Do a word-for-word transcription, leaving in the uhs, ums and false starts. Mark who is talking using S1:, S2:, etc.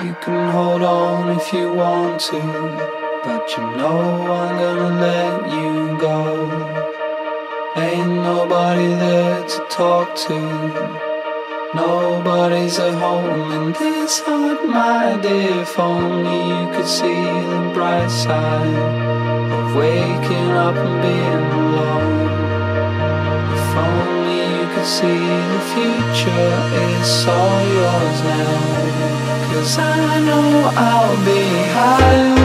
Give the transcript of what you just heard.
S1: You can hold on if you want to, but you know I'm gonna let you go. Ain't nobody there to talk to, nobody's at home in this heart, my dear. If only you could see the bright side of waking up and being alone. If only you could see the future, it's all yours now. 'Cause I know I'll be high